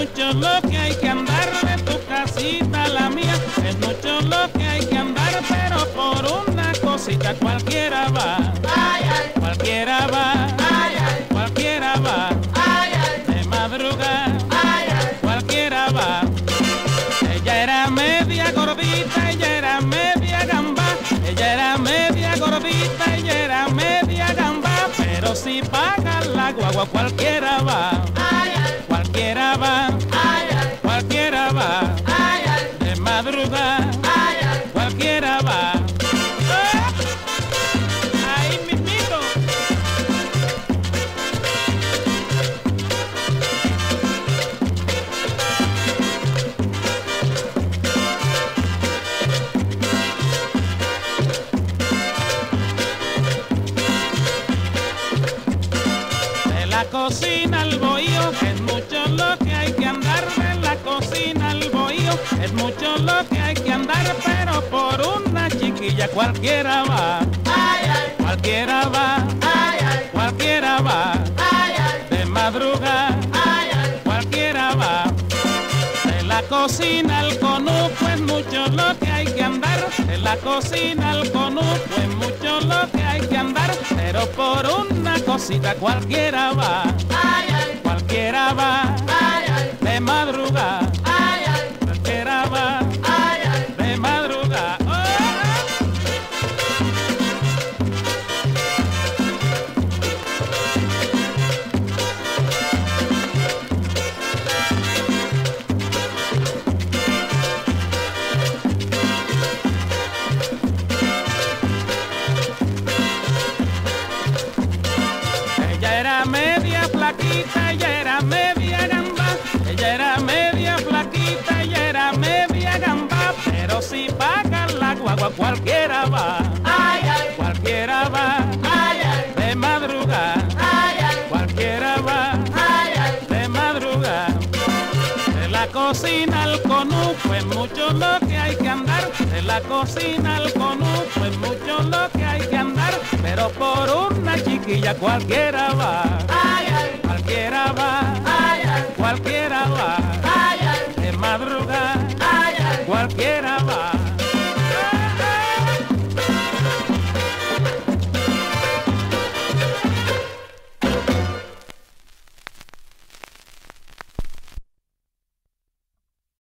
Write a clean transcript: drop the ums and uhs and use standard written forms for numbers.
mucho lo que hay que andar de tu casita a la mía. Es mucho lo que hay que andar, pero por una cosita cualquiera va. Ay, ay, Cualquiera va, ay, ay, cualquiera va. ay, ay, De madrugada, ay, ay. cualquiera va. Ella era media gordita, ella era media gamba. Ella era media gordita, ella era media gamba. Pero si paga la guagua cualquiera va. Ay, ay, Cualquiera va, ay, ay, cualquiera va. ay, ay, De madrugada, ay, ay. cualquiera va. Ahí mismito. De la cocina al bohío es mucho lo que hay que andar. De la cocina al bohío es mucho lo que hay que andar, pero por una chiquilla cualquiera va. Ay, ay, Cualquiera va, ay, ay, cualquiera va. ay, ay, De madrugada, ay, ay. cualquiera va. De la cocina al conuco es mucho lo que hay que andar. De la cocina al conuco es mucho lo que hay que andar, pero por una cosita cualquiera va. Ay, ay, Cualquiera va. ay, ay, De madrugada, ay, ay, cualquiera va. ay, ay. De madrugada. Ella era media flaquita, ella era media gamba. Ella era media flaquita, ella era media gamba. Pero si paga la guagua cualquiera va. Ay, ay, Cualquiera va. ay, ay, De madrugada, ay, ay, cualquiera va. ay, ay. De madrugada. De la cocina al conuco es mucho lo que hay que andar. De la cocina al conuco es mucho lo que hay que andar, pero por una chiquilla cualquiera va. Ay, ay, Cualquiera va, ay, ay, cualquiera va. ay, ay, De madrugada, ay, ay. cualquiera